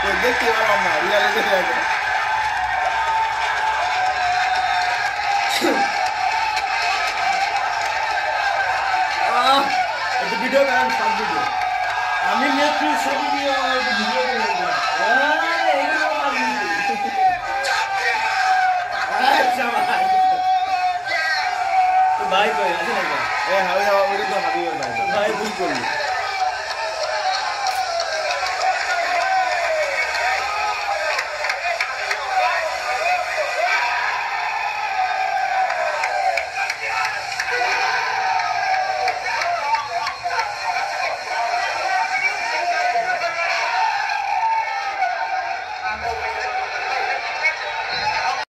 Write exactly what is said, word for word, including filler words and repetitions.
দেখতে পারলাম না রিয়ালিটি দেখো একটু ভিডিও করেন সব ভিডিও আমি নেত্রী ছবি দিয়ে ভিডিও করে ভাই কই আছে না এ হাবি হাবি তো হাবি ভাই ভাই ভুল করলি